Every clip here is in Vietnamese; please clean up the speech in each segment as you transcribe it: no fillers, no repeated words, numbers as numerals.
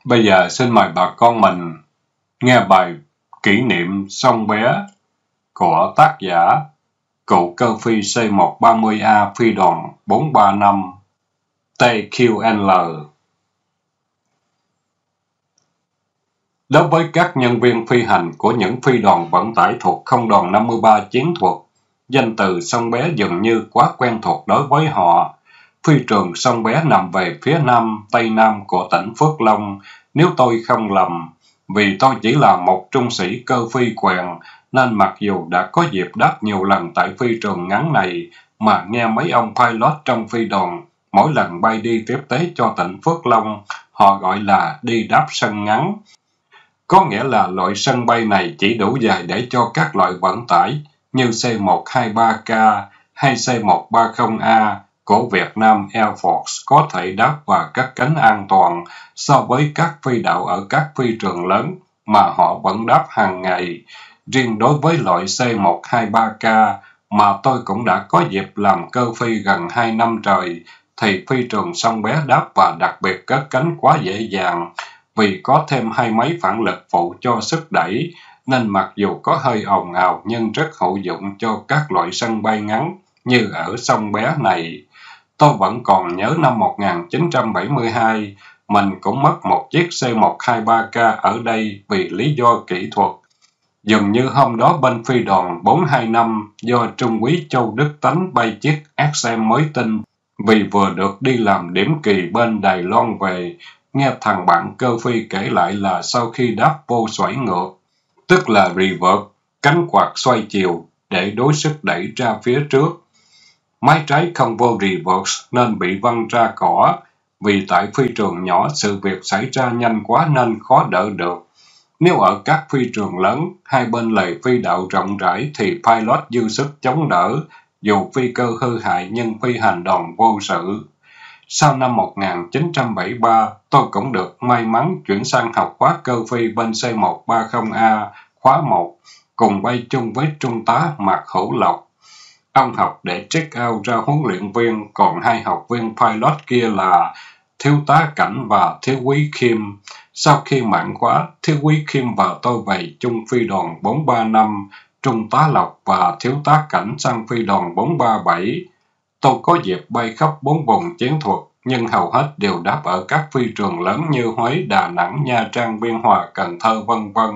Bây giờ xin mời bà con mình nghe bài kỷ niệm Sông Bé của tác giả cựu cơ phi C-130A phi đoàn 435 TQL. Đối với các nhân viên phi hành của những phi đoàn vận tải thuộc Không đoàn 53 chiến thuật, danh từ Sông Bé dường như quá quen thuộc đối với họ. Phi trường Sông Bé nằm về phía tây nam của tỉnh Phước Long, nếu tôi không lầm. Vì tôi chỉ là một trung sĩ cơ phi quèn, nên mặc dù đã có dịp đáp nhiều lần tại phi trường ngắn này, mà nghe mấy ông pilot trong phi đoàn, mỗi lần bay đi tiếp tế cho tỉnh Phước Long, họ gọi là đi đáp sân ngắn. Có nghĩa là loại sân bay này chỉ đủ dài để cho các loại vận tải như C-123K hay C-130A của Việt Nam Air Force có thể đáp và cất cánh an toàn so với các phi đạo ở các phi trường lớn mà họ vẫn đáp hàng ngày. Riêng đối với loại C-123K mà tôi cũng đã có dịp làm cơ phi gần 2 năm trời, thì phi trường Sông Bé đáp và đặc biệt cất cánh quá dễ dàng, vì có thêm 2 máy phản lực phụ cho sức đẩy, nên mặc dù có hơi ồn ào nhưng rất hữu dụng cho các loại sân bay ngắn như ở Sông Bé này. Tôi vẫn còn nhớ năm 1972, mình cũng mất một chiếc C-123K ở đây vì lý do kỹ thuật. Dường như hôm đó bên phi đoàn 425 do Trung úy Châu Đức Tánh bay chiếc XM mới tinh, vì vừa được đi làm điểm kỳ bên Đài Loan về. Nghe thằng bạn cơ phi kể lại là sau khi đáp vô xoảy ngược, tức là reverse, cánh quạt xoay chiều để đối sức đẩy ra phía trước. Máy trái không vô reverse nên bị văng ra cỏ, vì tại phi trường nhỏ sự việc xảy ra nhanh quá nên khó đỡ được. Nếu ở các phi trường lớn, hai bên lề phi đạo rộng rãi thì pilot dư sức chống đỡ, dù phi cơ hư hại nhưng phi hành đoàn vô sự. Sau năm 1973, tôi cũng được may mắn chuyển sang học khóa cơ phi bên C-130A khóa 1, cùng bay chung với Trung tá Mạc Hữu Lộc. Ông học để check out ra huấn luyện viên, còn hai học viên pilot kia là Thiếu tá Cảnh và Thiếu úy Kim. Sau khi mãn khóa, Thiếu úy Kim và tôi về chung phi đoàn 435, Trung tá Lộc và Thiếu tá Cảnh sang phi đoàn 437. Tôi có dịp bay khắp 4 vùng chiến thuật, nhưng hầu hết đều đáp ở các phi trường lớn như Huế, Đà Nẵng, Nha Trang, Biên Hòa, Cần Thơ, vân vân.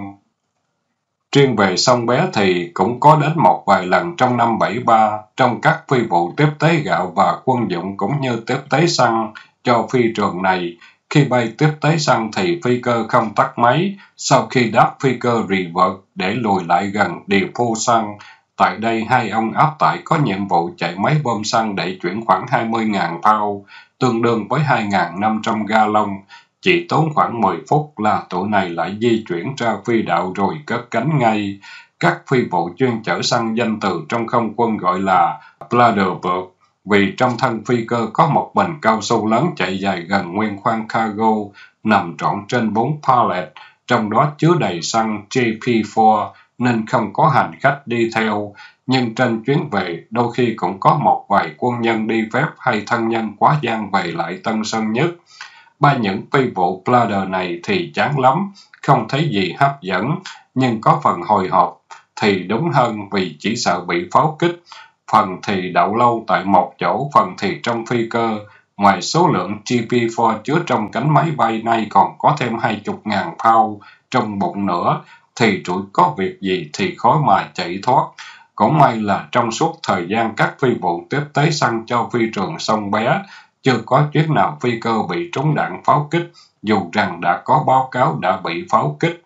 Riêng về Sông Bé thì cũng có đến một vài lần trong năm 73, trong các phi vụ tiếp tế gạo và quân dụng cũng như tiếp tế xăng cho phi trường này. Khi bay tiếp tế xăng thì phi cơ không tắt máy, sau khi đáp phi cơ reverse để lùi lại gần depot xăng. Tại đây, hai ông áp tải có nhiệm vụ chạy máy bơm xăng để chuyển khoảng 20.000 pound, tương đương với 2.500 gallon. Chỉ tốn khoảng 10 phút là tụi này lại di chuyển ra phi đạo rồi cất cánh ngay. Các phi vụ chuyên chở xăng danh từ trong không quân gọi là Bladderberg, vì trong thân phi cơ có một bình cao su lớn chạy dài gần nguyên khoang cargo, nằm trọn trên 4 pallet, trong đó chứa đầy xăng JP4, nên không có hành khách đi theo. Nhưng trên chuyến về, đôi khi cũng có một vài quân nhân đi phép hay thân nhân quá giang về lại Tân Sơn Nhất. Bay những phi vụ Bladder này thì chán lắm, không thấy gì hấp dẫn, nhưng có phần hồi hộp thì đúng hơn vì chỉ sợ bị pháo kích. Phần thì đậu lâu tại một chỗ, phần thì trong phi cơ. Ngoài số lượng GP4 chứa trong cánh máy bay này còn có thêm 20.000 pound trong bụng nữa, thì rủi có việc gì thì khó mà chạy thoát. Cũng may là trong suốt thời gian các phi vụ tiếp tế xăng cho phi trường Sông Bé, chưa có chuyến nào phi cơ bị trúng đạn pháo kích, dù rằng đã có báo cáo đã bị pháo kích.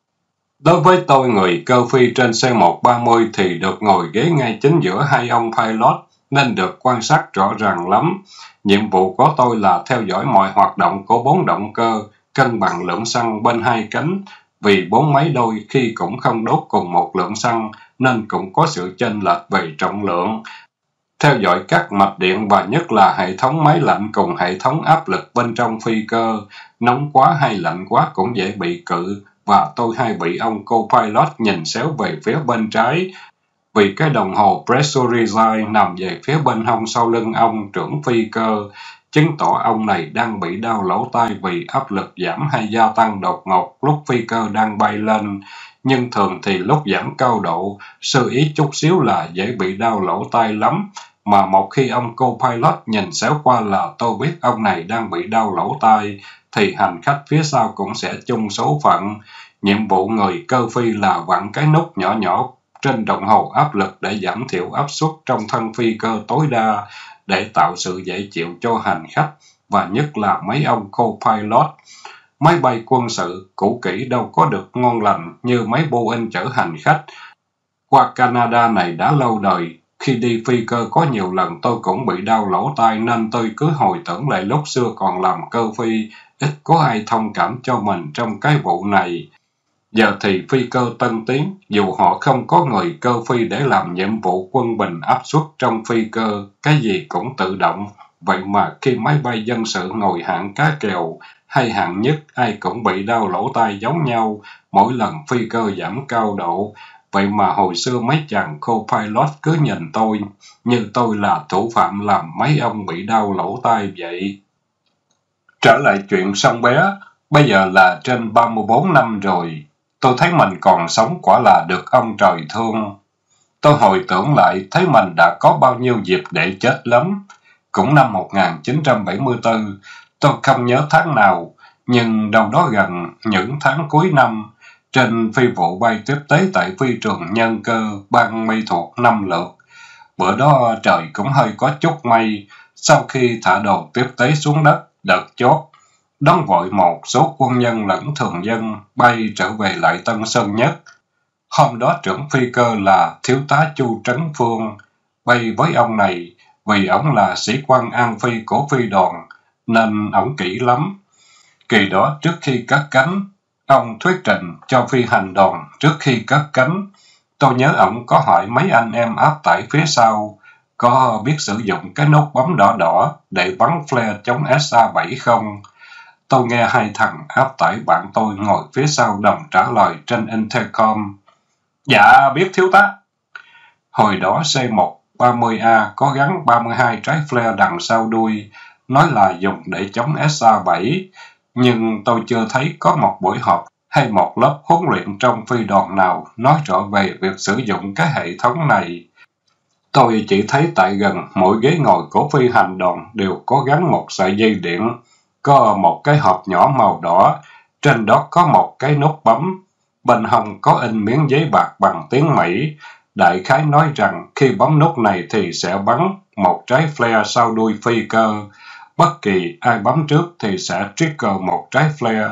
Đối với tôi, người cơ phi trên C-130 thì được ngồi ghế ngay chính giữa hai ông pilot, nên được quan sát rõ ràng lắm. Nhiệm vụ của tôi là theo dõi mọi hoạt động của 4 động cơ, cân bằng lượng xăng bên hai cánh, vì 4 máy đôi khi cũng không đốt cùng một lượng xăng, nên cũng có sự chênh lệch về trọng lượng. Theo dõi các mạch điện và nhất là hệ thống máy lạnh cùng hệ thống áp lực bên trong phi cơ, nóng quá hay lạnh quá cũng dễ bị cự, và tôi hay bị ông co-pilot nhìn xéo về phía bên trái, vì cái đồng hồ pressurized nằm về phía bên hông sau lưng ông trưởng phi cơ. chứng tỏ ông này đang bị đau lỗ tai vì áp lực giảm hay gia tăng đột ngột lúc phi cơ đang bay lên. Nhưng thường thì lúc giảm cao độ, sơ ý chút xíu là dễ bị đau lỗ tai lắm. Mà một khi ông co-pilot nhìn xéo qua là tôi biết ông này đang bị đau lỗ tai, thì hành khách phía sau cũng sẽ chung số phận. Nhiệm vụ người cơ phi là vặn cái nút nhỏ nhỏ trên đồng hồ áp lực để giảm thiểu áp suất trong thân phi cơ tối đa, để tạo sự dễ chịu cho hành khách, và nhất là mấy ông co-pilot. Máy bay quân sự cũ kỹ đâu có được ngon lành như máy Boeing chở hành khách. Qua Canada này đã lâu đời, khi đi phi cơ có nhiều lần tôi cũng bị đau lỗ tai, nên tôi cứ hồi tưởng lại lúc xưa còn làm cơ phi, ít có ai thông cảm cho mình trong cái vụ này. Giờ thì phi cơ tân tiến, dù họ không có người cơ phi để làm nhiệm vụ quân bình áp suất trong phi cơ, cái gì cũng tự động. Vậy mà khi máy bay dân sự ngồi hạng cá kèo hay hạng nhất, ai cũng bị đau lỗ tai giống nhau, mỗi lần phi cơ giảm cao độ. Vậy mà hồi xưa mấy chàng co-pilot cứ nhìn tôi, như tôi là thủ phạm làm mấy ông bị đau lỗ tai vậy. Trở lại chuyện Song Bé, bây giờ là trên 34 năm rồi. Tôi thấy mình còn sống quả là được ông trời thương. Tôi hồi tưởng lại thấy mình đã có bao nhiêu dịp để chết lắm. Cũng năm 1974, tôi không nhớ tháng nào, nhưng đâu đó gần những tháng cuối năm, trên phi vụ bay tiếp tế tại phi trường Nhân Cơ, bang Mê Thuộc 5 lượt. Bữa đó trời cũng hơi có chút mây, sau khi thả đồ tiếp tế xuống đất, đợt chót, đón vội một số quân nhân lẫn thường dân bay trở về lại Tân Sơn Nhất. Hôm đó trưởng phi cơ là thiếu tá Chu Trấn Phương. Bay với ông này vì ổng là sĩ quan an phi của phi đoàn, nên ổng kỹ lắm. Kỳ đó trước khi cất cánh, ông thuyết trình cho phi hành đoàn trước khi cất cánh. Tôi nhớ ổng có hỏi mấy anh em áp tải phía sau có biết sử dụng cái nút bấm đỏ đỏ để bắn flare chống SA-7 không? Tôi nghe hai thằng áp tải bạn tôi ngồi phía sau đồng trả lời trên intercom. Dạ, biết thiếu tá. Hồi đó C-130A có gắn 32 trái flare đằng sau đuôi, nói là dùng để chống SA-7, nhưng tôi chưa thấy có một buổi họp hay một lớp huấn luyện trong phi đoàn nào nói rõ về việc sử dụng cái hệ thống này. Tôi chỉ thấy tại gần mỗi ghế ngồi của phi hành đoàn đều có gắn một sợi dây điện, có một cái hộp nhỏ màu đỏ, trên đó có một cái nút bấm, bên hông có in miếng giấy bạc bằng tiếng Mỹ. Đại khái nói rằng khi bấm nút này thì sẽ bắn một trái flare sau đuôi phi cơ. Bất kỳ ai bấm trước thì sẽ trigger một trái flare.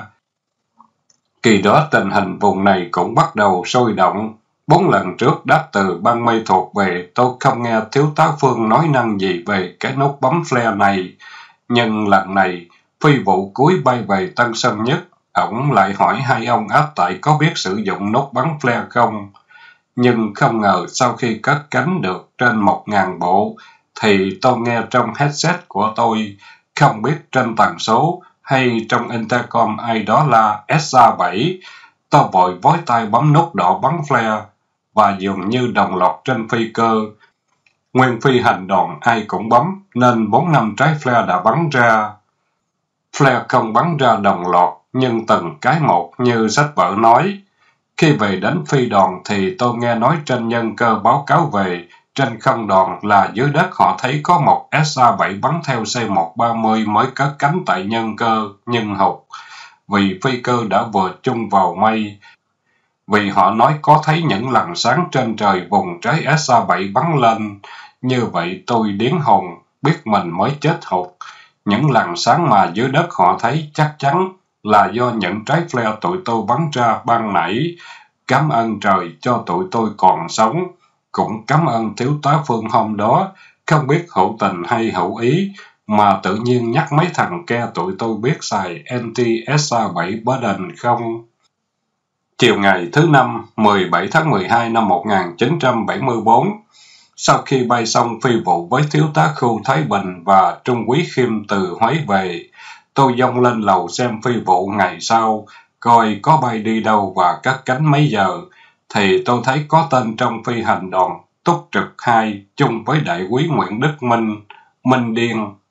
Kỳ đó tình hình vùng này cũng bắt đầu sôi động. 4 lần trước đáp từ bang Mê Thuộc về, tôi không nghe thiếu tá Phương nói năng gì về cái nút bấm flare này. Nhưng lần này, phi vụ cuối bay về Tân Sơn Nhất, ổng lại hỏi hai ông áp tải có biết sử dụng nút bắn flare không. Nhưng không ngờ sau khi cất cánh được trên 1000 bộ, thì tôi nghe trong headset của tôi, không biết trên tần số hay trong intercom ai đó là SA-7. Tôi vội vói tay bấm nút đỏ bắn flare, và dường như đồng loạt trên phi cơ. Nguyên phi hành đoàn ai cũng bấm, nên 4-5 trái flare đã bắn ra. Flare không bắn ra đồng loạt, nhưng từng cái một như sách vở nói. Khi về đến phi đoàn thì tôi nghe nói trên Nhân Cơ báo cáo về, trên không đoàn là dưới đất họ thấy có một SA-7 bắn theo C-130 mới cất cánh tại Nhân Cơ, nhưng hụt, vì phi cơ đã vừa chung vào mây. Vì họ nói có thấy những lằn sáng trên trời vùng trái SA-7 bắn lên. Như vậy tôi điếng hồn, biết mình mới chết hụt. Những lằn sáng mà dưới đất họ thấy chắc chắn là do những trái flare tụi tôi bắn ra ban nãy. Cảm ơn trời cho tụi tôi còn sống. Cũng cảm ơn thiếu tá Phương hôm đó, không biết hữu tình hay hữu ý, mà tự nhiên nhắc mấy thằng ke tụi tôi biết xài anti-SA-7 burden không. Chiều ngày thứ Năm, 17 tháng 12 năm 1974, sau khi bay xong phi vụ với thiếu tá Khu Thái Bình và Trung úy Khiêm từ Huế về, tôi dông lên lầu xem phi vụ ngày sau, coi có bay đi đâu và cất cánh mấy giờ, thì tôi thấy có tên trong phi hành đoàn Túc Trực 2 chung với đại úy Nguyễn Đức Minh, Minh Điên,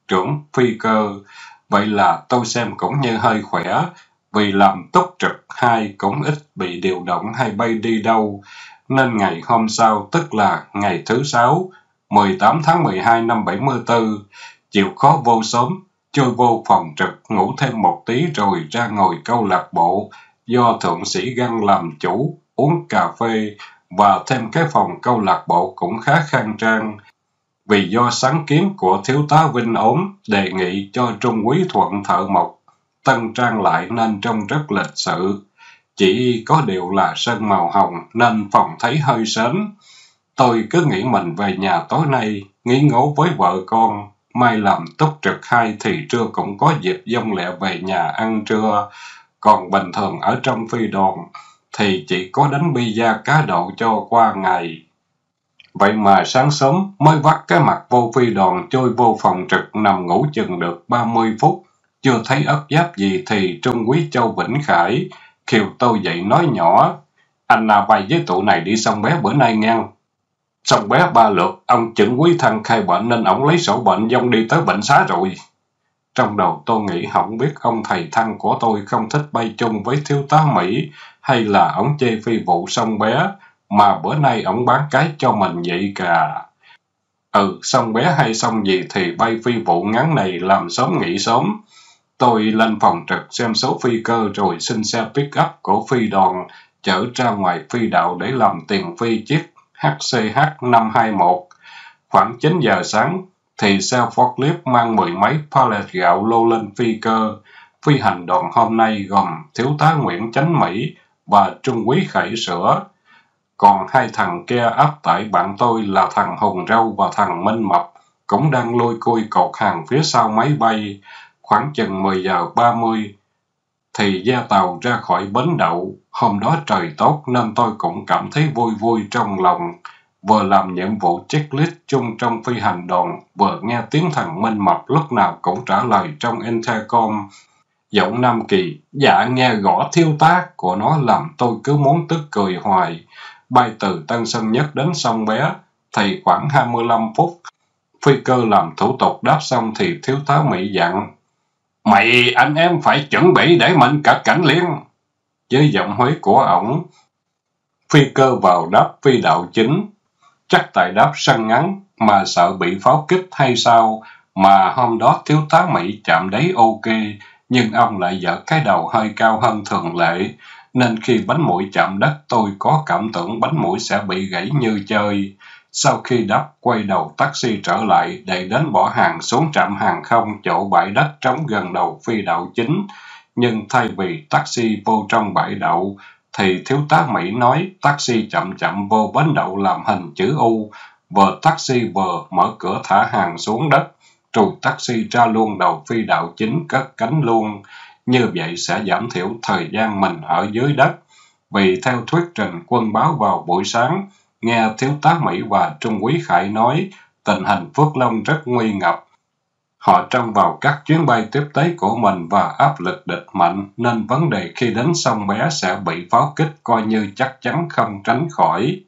trưởng phi cơ. Vậy là tôi xem cũng như hơi khỏe, vì làm túc trực 2 cũng ít bị điều động hay bay đi đâu. Nên ngày hôm sau, tức là ngày thứ Sáu, 18 tháng 12 năm 74, chịu khó vô sớm, trôi vô phòng trực, ngủ thêm một tí rồi ra ngồi câu lạc bộ, do thượng sĩ Găng làm chủ, uống cà phê, và thêm cái phòng câu lạc bộ cũng khá khang trang. Vì do sáng kiến của thiếu tá Vinh ốm, đề nghị cho Trung úy Thuận thợ mộc tân trang lại nên trông rất lịch sự. Chỉ có điều là sơn màu hồng nên phòng thấy hơi sến. Tôi cứ nghĩ mình về nhà tối nay, nghĩ ngố với vợ con. Mai làm túc trực 2 thì trưa cũng có dịp dông lẹ về nhà ăn trưa. Còn bình thường ở trong phi đoàn thì chỉ có đánh pizza cá độ cho qua ngày. Vậy mà sáng sớm mới vắt cái mặt vô phi đoàn trôi vô phòng trực nằm ngủ chừng được 30 phút. Chưa thấy ấp giáp gì thì Trung úy Châu Vĩnh Khải khiều tôi dậy nói nhỏ: "Anh nào bay với tụi này đi Sông Bé bữa nay ngang. Sông Bé 3 lượt, ông chuẩn quý thăng khai bệnh nên ổng lấy sổ bệnh dông đi tới bệnh xá rồi." Trong đầu tôi nghĩ không biết ông thầy thăng của tôi không thích bay chung với thiếu tá Mỹ, hay là ổng chê phi vụ Sông Bé, mà bữa nay ổng bán cái cho mình vậy cả. Sông Bé hay sông gì thì bay phi vụ ngắn này làm sớm nghỉ sớm. Tôi lên phòng trực xem số phi cơ rồi xin xe pick-up của phi đoàn chở ra ngoài phi đạo để làm tiền phi chiếc HCH 521. Khoảng 9 giờ sáng thì xe forklift mang 10 mấy pallet gạo lô lên phi cơ. Phi hành đoàn hôm nay gồm thiếu tá Nguyễn Chánh Mỹ và trung úy Khải Sữa. Còn 2 thằng kia áp tải bạn tôi là thằng Hùng Râu và thằng Minh Mập cũng đang lôi côi cột hàng phía sau máy bay. Khoảng chừng 10 giờ 30 thì ghe tàu ra khỏi bến đậu. Hôm đó trời tốt nên tôi cũng cảm thấy vui vui trong lòng. Vừa làm nhiệm vụ checklist chung trong phi hành đoàn, vừa nghe tiếng thằng Minh Mập lúc nào cũng trả lời trong intercom. Giọng Nam Kỳ: "Dạ nghe gõ thiếu tá" của nó làm tôi cứ muốn tức cười hoài. Bay từ Tân Sơn Nhất đến Sông Bé thì khoảng 25 phút. Phi cơ làm thủ tục đáp xong thì thiếu tá Mỹ dặn: "Mày anh em phải chuẩn bị để mình cất cảnh liền." Với giọng Huế của ổng, phi cơ vào đáp phi đạo chính. Chắc tại đáp sân ngắn mà sợ bị pháo kích hay sao, mà hôm đó thiếu tá Mỹ chạm đáy ok, nhưng ông lại dở cái đầu hơi cao hơn thường lệ, nên khi bánh mũi chạm đất tôi có cảm tưởng bánh mũi sẽ bị gãy như chơi. Sau khi đáp quay đầu taxi trở lại để đến bỏ hàng xuống trạm hàng không chỗ bãi đất trống gần đầu phi đạo chính, nhưng thay vì taxi vô trong bãi đậu thì thiếu tá Mỹ nói taxi chậm chậm vô bến đậu làm hình chữ U, vừa taxi vừa mở cửa thả hàng xuống đất, rồi taxi ra luôn đầu phi đạo chính cất cánh luôn. Như vậy sẽ giảm thiểu thời gian mình ở dưới đất. Vì theo thuyết trình quân báo vào buổi sáng, nghe thiếu tá Mỹ và trung úy Khải nói tình hình Phước Long rất nguy ngập. Họ trông vào các chuyến bay tiếp tế của mình và áp lực địch mạnh, nên vấn đề khi đến Sông Bé sẽ bị pháo kích coi như chắc chắn không tránh khỏi.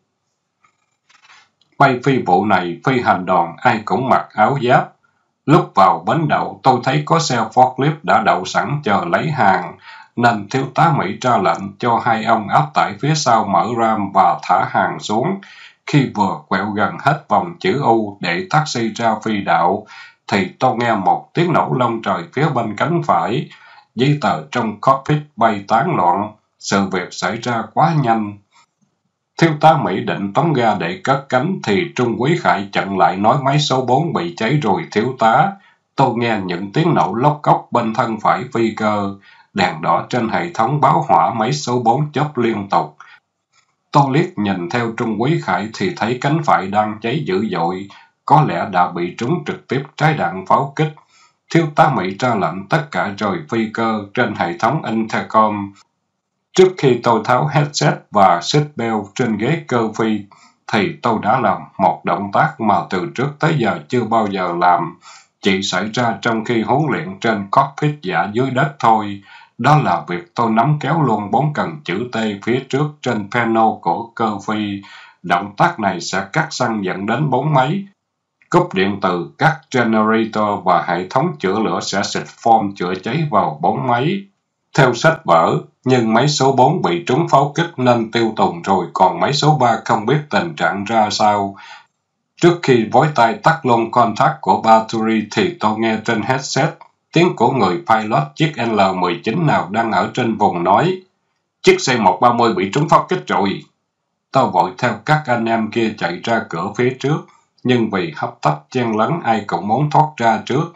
Bay phi vụ này, phi hành đoàn ai cũng mặc áo giáp. Lúc vào bến đậu, tôi thấy có xe forklift đã đậu sẵn chờ lấy hàng, nên thiếu tá Mỹ ra lệnh cho 2 ông áp tải phía sau mở ram và thả hàng xuống. Khi vừa quẹo gần hết vòng chữ U để taxi ra phi đạo, thì tôi nghe một tiếng nổ lông trời phía bên cánh phải. Giấy tờ trong cockpit bay tán loạn, sự việc xảy ra quá nhanh. Thiếu tá Mỹ định tống ga để cất cánh thì trung úy Khải chặn lại nói máy số 4 bị cháy rồi thiếu tá. Tôi nghe những tiếng nổ lóc cóc bên thân phải phi cơ, đèn đỏ trên hệ thống báo hỏa máy số 4 chớp liên tục. Tôi liếc nhìn theo trung úy Khải thì thấy cánh phải đang cháy dữ dội, có lẽ đã bị trúng trực tiếp trái đạn pháo kích. Thiếu tá Mỹ ra lệnh tất cả rời phi cơ trên hệ thống intercom. Trước khi tôi tháo headset và seatbelt trên ghế cơ phi, thì tôi đã làm một động tác mà từ trước tới giờ chưa bao giờ làm, chỉ xảy ra trong khi huấn luyện trên cockpit giả dưới đất thôi. Đó là việc tôi nắm kéo luôn 4 cần chữ T phía trước trên panel của cơ phi. Động tác này sẽ cắt xăng dẫn đến 4 máy. Cúp điện từ các generator và hệ thống chữa lửa sẽ xịt form chữa cháy vào 4 máy. Theo sách vở, nhưng máy số 4 bị trúng pháo kích nên tiêu tùng rồi, còn máy số 3 không biết tình trạng ra sao. Trước khi vối tay tắt luôn contact của battery thì tôi nghe trên headset tiếng của người pilot chiếc L-19 nào đang ở trên vùng nói: "Chiếc C-130 bị trúng pháo kích rồi." Tôi vội theo các anh em kia chạy ra cửa phía trước, nhưng vì hấp tấp chen lấn ai cũng muốn thoát ra trước.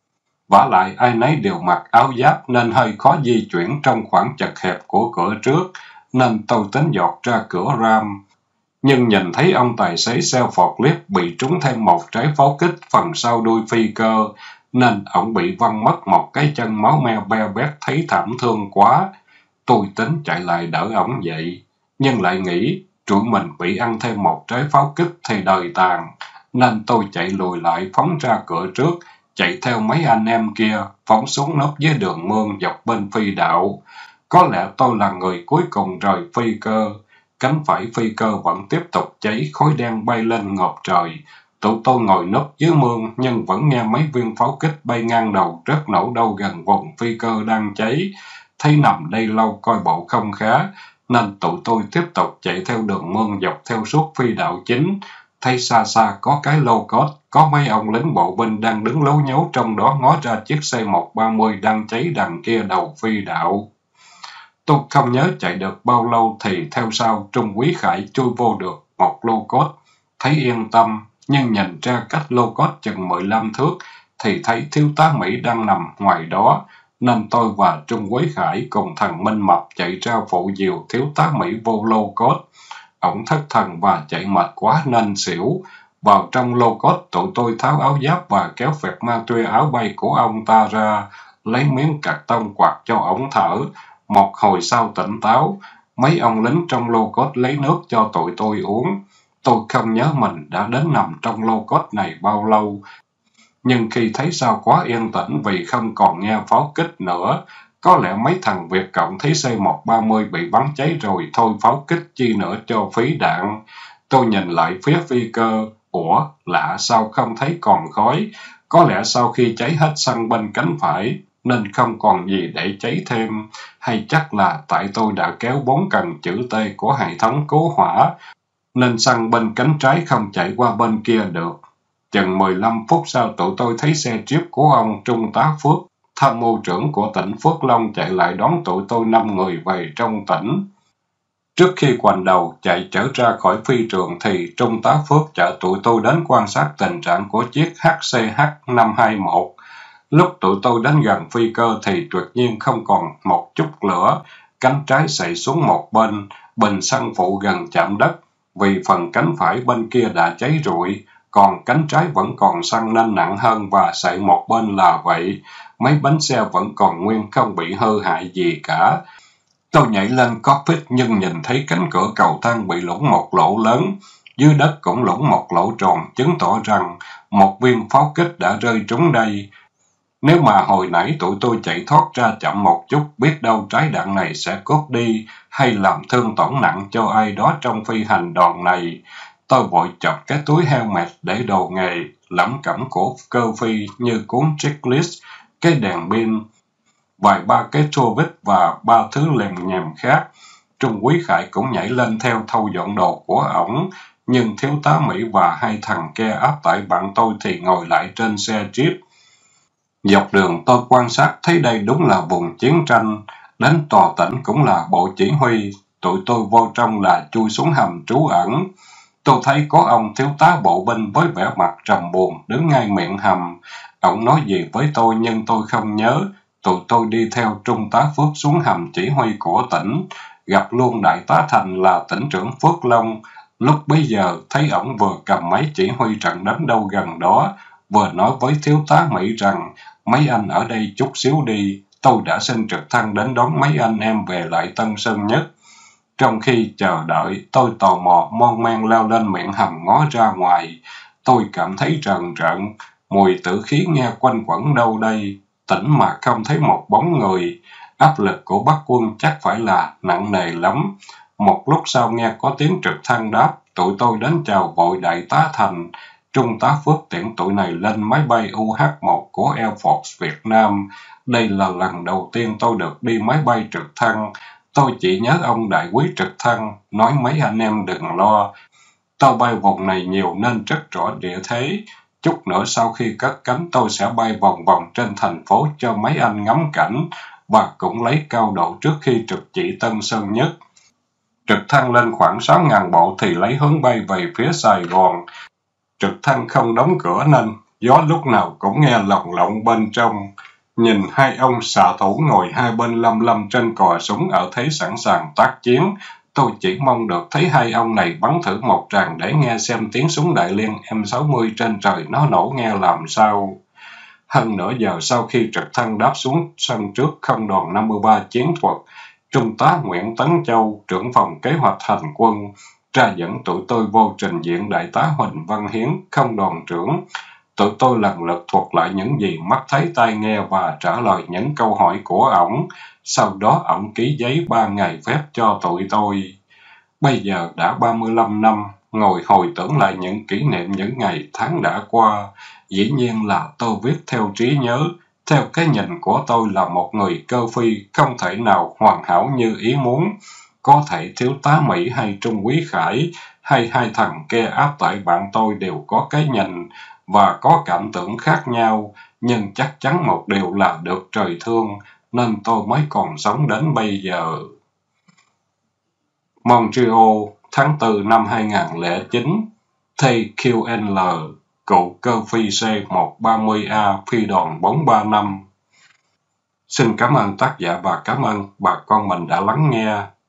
Vả lại ai nấy đều mặc áo giáp nên hơi khó di chuyển trong khoảng chật hẹp của cửa trước, nên tôi tính dọt ra cửa ram. Nhưng nhìn thấy ông tài xế xe forklift bị trúng thêm một trái pháo kích phần sau đuôi phi cơ, nên ổng bị văng mất một cái chân máu me be bét thấy thảm thương quá. Tôi tính chạy lại đỡ ổng dậy, nhưng lại nghĩ tụi mình bị ăn thêm một trái pháo kích thì đời tàn, nên tôi chạy lùi lại phóng ra cửa trước, chạy theo mấy anh em kia, phóng xuống nóc dưới đường mương dọc bên phi đạo. Có lẽ tôi là người cuối cùng rời phi cơ. Cánh phải phi cơ vẫn tiếp tục cháy, khói đen bay lên ngập trời. Tụi tôi ngồi núp dưới mương nhưng vẫn nghe mấy viên pháo kích bay ngang đầu rất nổ đâu gần vùng phi cơ đang cháy. Thấy nằm đây lâu coi bộ không khá, nên tụi tôi tiếp tục chạy theo đường mương dọc theo suốt phi đạo chính. Thấy xa xa có cái lô cốt, có mấy ông lính bộ binh đang đứng lố nhố trong đó ngó ra chiếc C-130 đang cháy đằng kia đầu phi đạo. Tôi không nhớ chạy được bao lâu thì theo sau Trung úy Khải chui vô được một lô cốt. Thấy yên tâm, nhưng nhìn ra cách lô cốt chừng 15 thước thì thấy thiếu tá Mỹ đang nằm ngoài đó, nên tôi và Trung úy Khải cùng thằng Minh Mập chạy ra phụ dìu thiếu tá Mỹ vô lô cốt. Ổng thất thần và chạy mệt quá nên xỉu. Vào trong lô cốt, tụi tôi tháo áo giáp và kéo phẹt ma tuy áo bay của ông ta ra, lấy miếng cạc tông quạt cho ổng thở. Một hồi sau tỉnh táo, mấy ông lính trong lô cốt lấy nước cho tụi tôi uống. Tôi không nhớ mình đã đến nằm trong lô cốt này bao lâu, nhưng khi thấy sao quá yên tĩnh vì không còn nghe pháo kích nữa. Có lẽ mấy thằng Việt Cộng thấy C-130 bị bắn cháy rồi, thôi pháo kích chi nữa cho phí đạn. Tôi nhìn lại phía phi cơ, ủa, lạ sao không thấy còn khói? Có lẽ sau khi cháy hết xăng bên cánh phải, nên không còn gì để cháy thêm, hay chắc là tại tôi đã kéo 4 cần chữ T của hệ thống cứu hỏa, nên xăng bên cánh trái không chạy qua bên kia được. Chừng 15 phút sau tụi tôi thấy xe Jeep của ông Trung tá Phước, tham mưu trưởng của tỉnh Phước Long chạy lại đón tụi tôi 5 người về trong tỉnh. Trước khi quành đầu chạy trở ra khỏi phi trường thì Trung tá Phước chở tụi tôi đến quan sát tình trạng của chiếc HCH-521. Lúc tụi tôi đến gần phi cơ thì tuyệt nhiên không còn một chút lửa, cánh trái xệ xuống một bên, bình xăng phụ gần chạm đất, vì phần cánh phải bên kia đã cháy rụi, còn cánh trái vẫn còn xăng nên nặng hơn và xệ một bên là vậy. Mấy bánh xe vẫn còn nguyên, không bị hư hại gì cả. Tôi nhảy lên cockpit nhưng nhìn thấy cánh cửa cầu thang bị lủng một lỗ lớn, dưới đất cũng lủng một lỗ tròn, chứng tỏ rằng một viên pháo kích đã rơi trúng đây. Nếu mà hồi nãy tụi tôi chạy thoát ra chậm một chút, biết đâu trái đạn này sẽ cốt đi, hay làm thương tổn nặng cho ai đó trong phi hành đoàn này. Tôi vội chọc cái túi helmet để đồ nghề, lẩm cẩm của cơ phi như cuốn checklist, cái đèn pin, vài ba cái tua vít và 3 thứ lèm nhèm khác. Trung úy Khải cũng nhảy lên theo thâu dọn đồ của ổng, nhưng thiếu tá Mỹ và 2 thằng ke áp tải bạn tôi thì ngồi lại trên xe Jeep. Dọc đường tôi quan sát thấy đây đúng là vùng chiến tranh, đến tòa tỉnh cũng là bộ chỉ huy, tụi tôi vô trong là chui xuống hầm trú ẩn. Tôi thấy có ông thiếu tá bộ binh với vẻ mặt trầm buồn đứng ngay miệng hầm. Ông nói gì với tôi nhưng tôi không nhớ. Tụi tôi đi theo Trung tá Phước xuống hầm chỉ huy của tỉnh, gặp luôn đại tá Thành là tỉnh trưởng Phước Long. Lúc bấy giờ thấy ổng vừa cầm máy chỉ huy trận đánh đâu gần đó, vừa nói với thiếu tá Mỹ rằng mấy anh ở đây chút xíu đi, tôi đã xin trực thăng đến đón mấy anh em về lại Tân Sơn Nhất. Trong khi chờ đợi, tôi tò mò mon men leo lên miệng hầm ngó ra ngoài. Tôi cảm thấy rờn rợn, mùi tử khí nghe quanh quẩn đâu đây, tỉnh mà không thấy một bóng người. Áp lực của Bắc quân chắc phải là nặng nề lắm. Một lúc sau nghe có tiếng trực thăng đáp, tụi tôi đến chào vội đại tá Thành. Trung tá Phước tiễn tụi này lên máy bay UH-1 của Air Force Việt Nam. Đây là lần đầu tiên tôi được đi máy bay trực thăng. Tôi chỉ nhớ ông đại quý trực thăng, nói mấy anh em đừng lo. Tôi bay vùng này nhiều nên rất rõ địa thế. Chút nữa sau khi cất cánh tôi sẽ bay vòng vòng trên thành phố cho mấy anh ngắm cảnh và cũng lấy cao độ trước khi trực chỉ Tân Sơn Nhất. Trực thăng lên khoảng 6.000 bộ thì lấy hướng bay về phía Sài Gòn. Trực thăng không đóng cửa nên gió lúc nào cũng nghe lồng lộng bên trong. Nhìn hai ông xạ thủ ngồi hai bên lâm lâm trên cò súng ở thế sẵn sàng tác chiến. Tôi chỉ mong được thấy hai ông này bắn thử một tràng để nghe xem tiếng súng đại liên M60 trên trời nó nổ nghe làm sao. Hơn nửa giờ sau khi trực thăng đáp xuống sân trước không đoàn 53 chiến thuật, Trung tá Nguyễn Tấn Châu, trưởng phòng kế hoạch hành quân, ra dẫn tụi tôi vô trình diện đại tá Huỳnh Văn Hiến, không đoàn trưởng. Tụi tôi lần lượt thuật lại những gì mắt thấy tai nghe và trả lời những câu hỏi của ổng. Sau đó ổng ký giấy 3 ngày phép cho tụi tôi. Bây giờ đã 35 năm, ngồi hồi tưởng lại những kỷ niệm những ngày tháng đã qua. Dĩ nhiên là tôi viết theo trí nhớ. Theo cái nhìn của tôi là một người cơ phi, không thể nào hoàn hảo như ý muốn. Có thể thiếu tá Mỹ hay Trung úy Khải, hay hai thằng kia áp tải bạn tôi đều có cái nhìn và có cảm tưởng khác nhau, nhưng chắc chắn một điều là được trời thương, nên tôi mới còn sống đến bây giờ. Montreal, tháng 4 năm 2009, TQNL, cựu cơ phi C-130A, phi đoàn 435. Xin cảm ơn tác giả và cảm ơn bà con mình đã lắng nghe.